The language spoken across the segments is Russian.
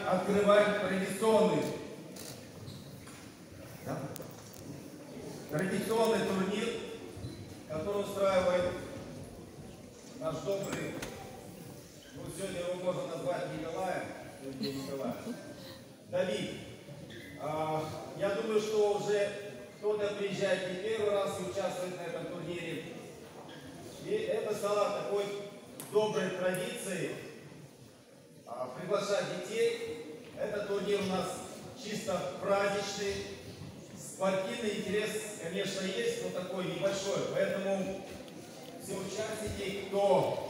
открывать традиционный турнир, который устраивает наш добрый, сегодня его можно назвать Николаем, Давид. Я думаю, что уже кто-то приезжает не первый раз и участвует на этом турнире. И это стало такой доброй традицией приглашать детей. Этот турнир у нас чисто праздничный. Спортивный интерес, конечно, есть, но такой небольшой. Поэтому все участники, кто,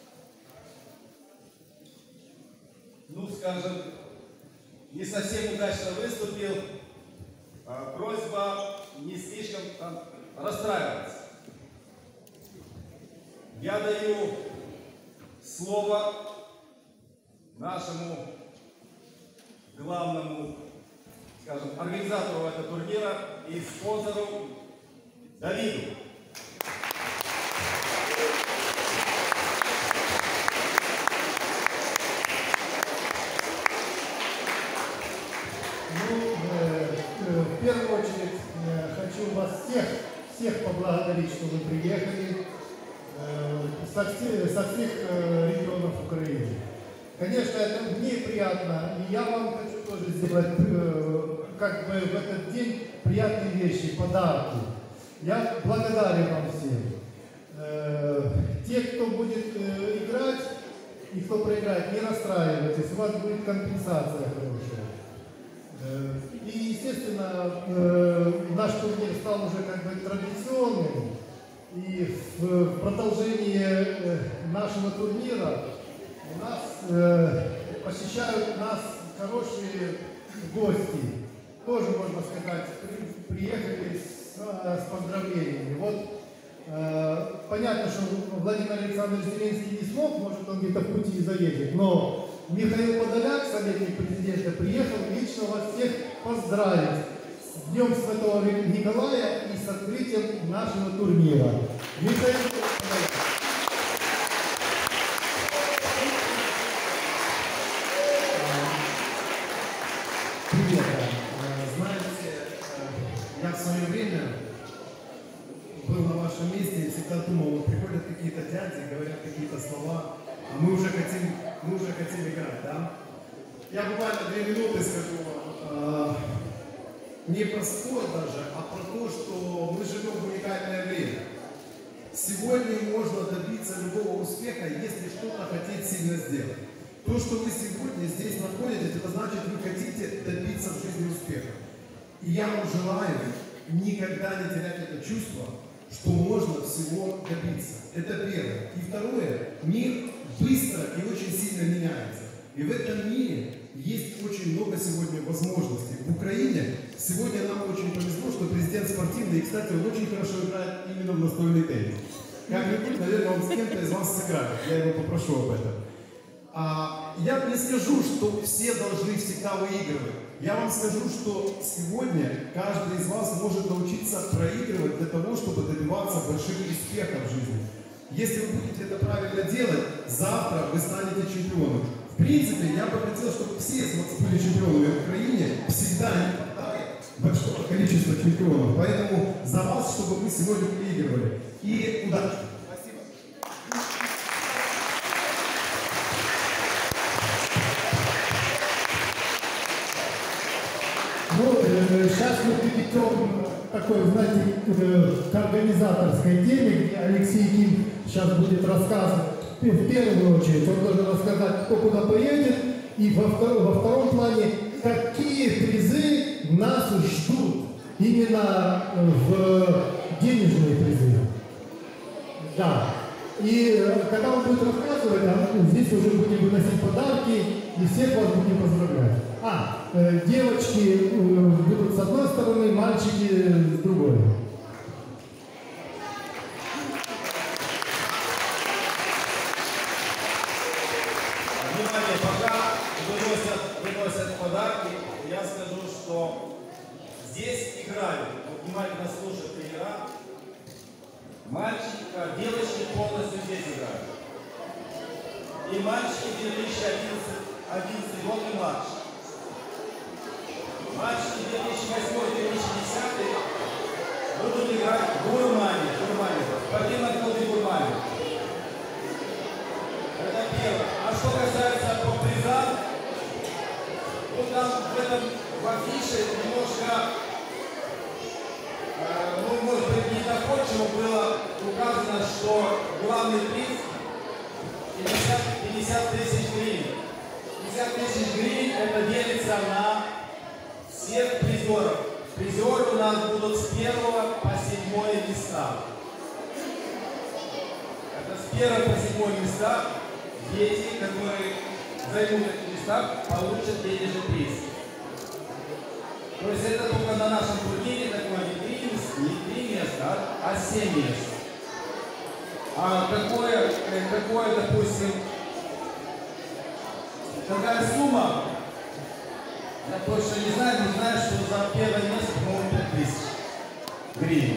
скажем, не совсем удачно выступил, просьба не слишком расстраиваться. Я даю слово нашему главному, скажем, организатору этого турнира и спонсору Давиду. В первую очередь хочу вас всех поблагодарить, что вы приехали со всех регионов Украины. Конечно, это мне приятно, и я вам хочу тоже сделать как бы в этот день приятные вещи, подарки. Я благодарен вам всем. Те, кто будет играть и кто проиграет, не расстраивайтесь, у вас будет компенсация хорошая. И, естественно, наш турнир стал уже как бы традиционным, и в продолжении нашего турнира у нас посещают нас хорошие гости. Тоже, можно сказать, приехали с поздравлениями. Вот понятно, что Владимир Александрович Зеленский не смог, может он где-то в пути заедет, но Михаил Подоляк, советник президента, приехал лично вас всех поздравить с Днем Святого Николая и с открытием нашего турнира. Михаил Подоляк. Привет. Знаете, я в свое время был на вашем месте и всегда думал, вот приходят какие-то дяди, говорят какие-то слова, а мы уже хотим играть, да? Я буквально 2 минуты скажу вам, не про спорт даже, а про то, что мы живем в уникальное время. Сегодня можно добиться любого успеха, если что-то хотеть сильно сделать. То, что вы сегодня здесь находитесь, это значит, вы хотите добиться в жизни успеха. И я вам желаю никогда не терять это чувство, что можно всего добиться. Это первое. И второе, мир быстро и очень сильно меняется. И в этом мире есть очень много сегодня возможностей. В Украине сегодня нам очень повезло, что президент спортивный, и, кстати, он очень хорошо играет именно в настольный теннис. Как-нибудь, наверное, он с кем-то из вас сыграет. Я его попрошу об этом. Я не скажу, что все должны всегда выигрывать. Я вам скажу, что сегодня каждый из вас может научиться проигрывать для того, чтобы добиваться больших успехов в жизни. Если вы будете это правильно делать, завтра вы станете чемпионом. В принципе, я бы хотел, чтобы все из вас были чемпионами в Украине. Всегда не хватает большого количества чемпионов. Поэтому за вас, чтобы вы сегодня выигрывали. И удачи! Сейчас мы перейдем к такой, знаете, к организаторской теме, где Алексей Ким сейчас будет рассказывать. В первую очередь он должен рассказать, кто куда поедет, и во втором плане, какие призы нас ждут именно в денежные призы. Да. И когда он будет рассказывать, здесь уже будем выносить подарки, и всех вас будем поздравлять. Девочки будут с одной стороны, мальчики с другой. Внимание, пока выносят подарки, я скажу, что здесь играют, вот внимательно слушают тренера, мальчики, девочки полностью здесь играют. И мальчики 2011 год и младше. Мальчики 2008-2010 будут играть в Гурмане. Спортивном клубе Гурмане. Это первое. А что касается по призам, ну там в афише немножко, ну, может быть, недоходчиво было указано, что главный приз 50 тысяч гривен. 50 тысяч гривен это делится на всех призеров. Призеры у нас будут с 1 по 7 места. Это с 1 по 7 места дети, которые займут эти места, получат денежный приз. То есть это только на нашем турнире такое не 3 места, а 7 мест. А какое, допустим, какая сумма? Я точно не знаю, но знаю, что за первое место, по-моему, 5000 гривен.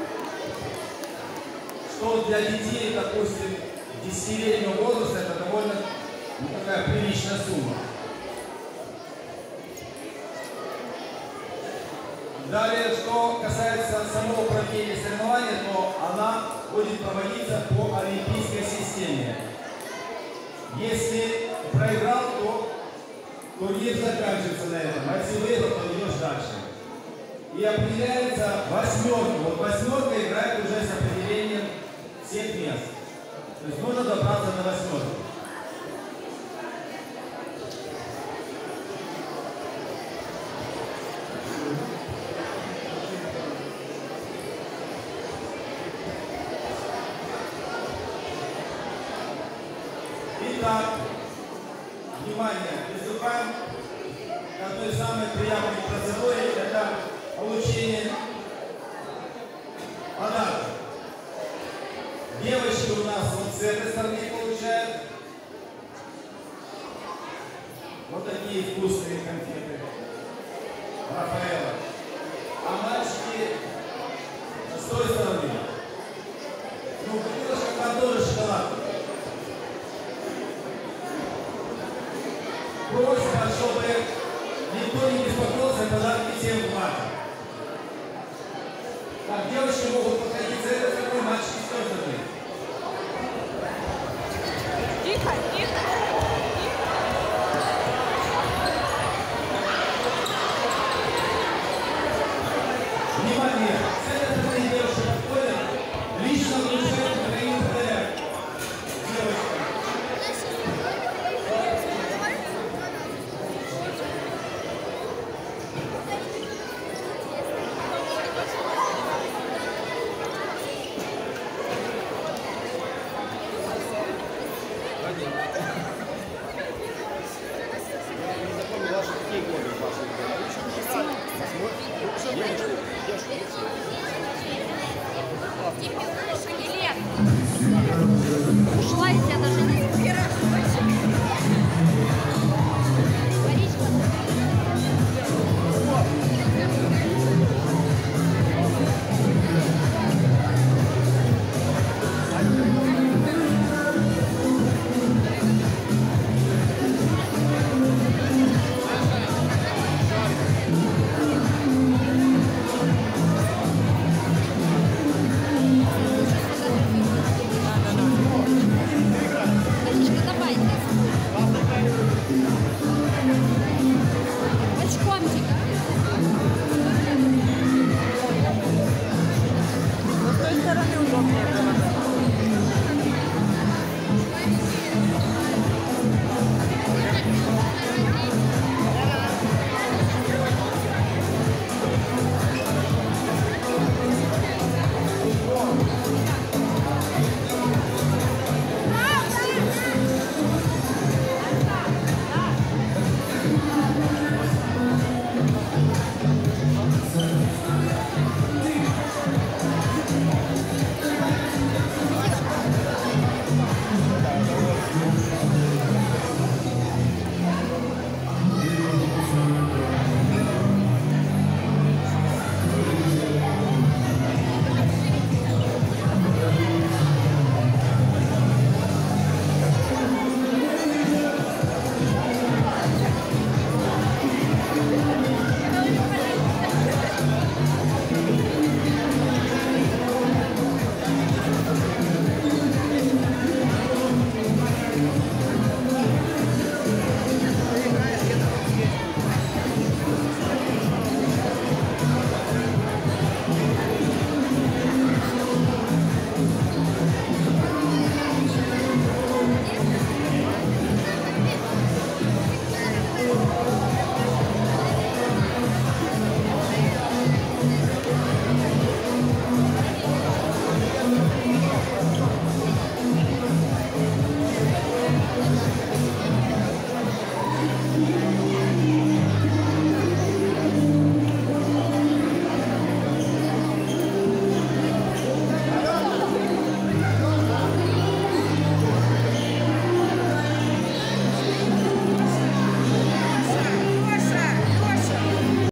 Что для детей, допустим, 10-летнего возраста, это довольно такая приличная сумма. Далее, что касается самого проведения соревнования, то она будет проводиться по олимпийской системе. Если проиграл, то турнир заканчивается на этом. А если выиграл, то идешь дальше. И определяется восьмерка. Вот восьмерка играет уже с определением всех мест. То есть нужно добраться до восьмерки. Итак, внимание, приступаем к одной самой приятной процедуре, это получение подарка. Девочки у нас вот с этой стороны получают вот такие вкусные конфеты Рафаэла. А мальчики с той стороны. Ну, немножко конторы шоколадки. Просьба, чтобы никто не беспокоился, подарки всем хватит. Так, девочки могут подходить с этой стороны, мальчики с той стороны. Тихо, тихо. Внимание! С этой стороны девушки подходят, лично вручают Украину подарок. Девочки. Ушла, я тебя даже не спираю.